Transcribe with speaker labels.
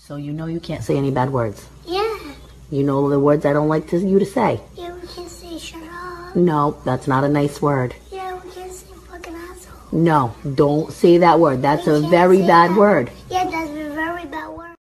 Speaker 1: So you know you can't say any bad words.
Speaker 2: Yeah.
Speaker 1: You know the words I don't like you to say.
Speaker 2: Yeah, we can say shut up.
Speaker 1: No, that's not a nice word.
Speaker 2: Yeah, we can say fucking asshole.
Speaker 1: No, don't say that word. That's a very bad word.